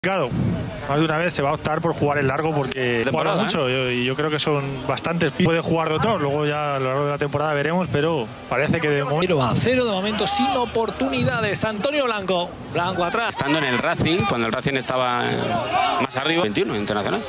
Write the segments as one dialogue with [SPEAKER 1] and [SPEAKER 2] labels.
[SPEAKER 1] Más de una vez se va a optar por jugar el largo porque juega mucho y yo creo que son bastantes. Puede jugar Doctor, luego ya a lo largo de la temporada veremos, pero parece que de momento...
[SPEAKER 2] 0-0 de momento sin oportunidades. Antonio Blanco, Blanco atrás.
[SPEAKER 3] Estando en el Racing, cuando el Racing estaba más arriba, 21 internacional.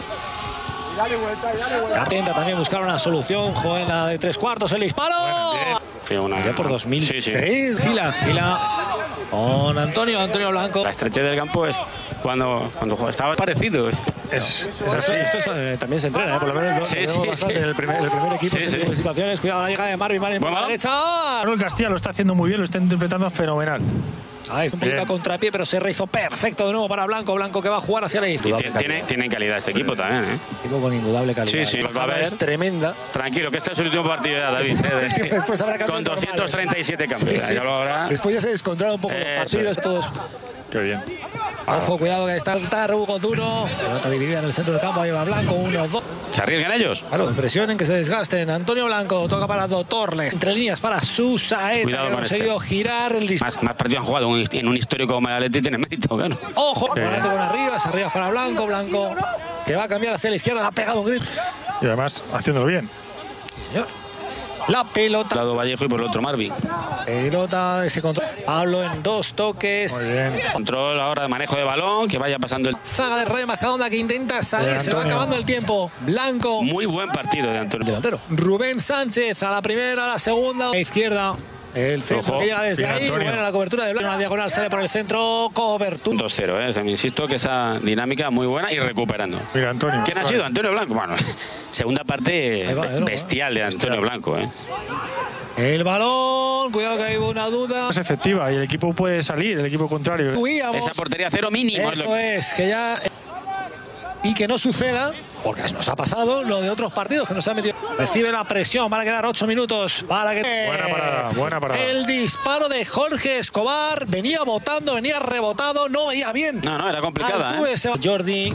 [SPEAKER 2] Atenta también buscar una solución, juega de 3/4, el disparo. Ya por 2003, sí. Gila con Antonio Blanco.
[SPEAKER 3] La estrechez del campo es cuando estaba parecido.
[SPEAKER 2] Es así. Esto también se entrena, por lo menos bastante en el primer equipo. De situaciones. Cuidado, la llegada de Marvin por la derecha.
[SPEAKER 1] El Castilla lo está haciendo muy bien, lo está interpretando fenomenal.
[SPEAKER 2] Es un poquito a contrapié, pero se rehizo perfecto de nuevo para Blanco que va a jugar hacia la izquierda.
[SPEAKER 3] Tiene calidad este equipo también, ¿eh?
[SPEAKER 2] Equipo con indudable calidad.
[SPEAKER 3] Sí, va a ver.
[SPEAKER 2] Es tremenda.
[SPEAKER 3] Tranquilo, que este es el último partido ya, David.
[SPEAKER 2] Después habrá
[SPEAKER 3] con 237 cambios. Sí.
[SPEAKER 2] Después ya se descontrolan un poco los partidos todos.
[SPEAKER 1] Qué bien.
[SPEAKER 2] Ojo, cuidado que está el Hugo Duro. Pelota dividida en el centro del campo, ahí va Blanco, 1-2.
[SPEAKER 3] ¿Se arriesgan ellos?
[SPEAKER 2] Claro, presionen, que se desgasten. Antonio Blanco toca para Torles. Entre líneas para Susaeta.
[SPEAKER 3] Cuidado con
[SPEAKER 2] conseguido girar el disparo.
[SPEAKER 3] Más partidos han jugado en un histórico como el Atleti, tiene mérito, claro.
[SPEAKER 2] Ojo, volante con arriba para Blanco, que va a cambiar hacia la izquierda, le ha pegado un grito.
[SPEAKER 1] Y además haciéndolo bien.
[SPEAKER 2] Señor. La pelota.
[SPEAKER 3] Por un lado Vallejo y por el otro Marvin.
[SPEAKER 2] Pelota, ese control. Pablo en 2 toques.
[SPEAKER 1] Muy bien.
[SPEAKER 3] Control ahora de manejo de balón, que vaya pasando el...
[SPEAKER 2] Zaga de Rey Mascadonda que intenta salir, se va acabando el tiempo. Blanco.
[SPEAKER 3] Muy buen partido de Antonio.
[SPEAKER 2] Delantero. Rubén Sánchez a la primera, a la segunda. A la izquierda. El centro que llega desde ahí. Buena la cobertura de Blanco. Una diagonal sale por el centro. Cobertura.
[SPEAKER 3] 2-0, O sea, me insisto que esa dinámica muy buena y recuperando.
[SPEAKER 1] Mira, Antonio.
[SPEAKER 3] ¿Quién ha sido? Antonio Blanco. Bueno, segunda parte bestial de Antonio Blanco,
[SPEAKER 2] El balón, cuidado que hay una duda.
[SPEAKER 1] Es efectiva y el equipo puede salir, el equipo contrario.
[SPEAKER 3] Esa portería cero mínimo.
[SPEAKER 2] Eso es, que ya... Y que no suceda, porque nos ha pasado lo de otros partidos que nos han metido. Recibe la presión, van a quedar 8 minutos para que...
[SPEAKER 1] Buena parada.
[SPEAKER 2] El disparo de Jorge Escobar, venía botando, venía rebotado, no veía bien.
[SPEAKER 3] No, era complicada.
[SPEAKER 2] Jordi.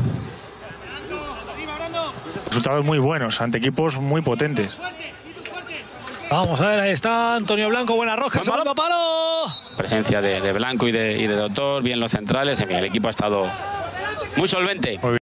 [SPEAKER 1] Resultados muy buenos ante equipos muy potentes.
[SPEAKER 2] Vamos a ver, ahí está Antonio Blanco, buena rosca, segundo palo.
[SPEAKER 3] Presencia de Blanco y de Doctor, bien los centrales, el equipo ha estado muy solvente.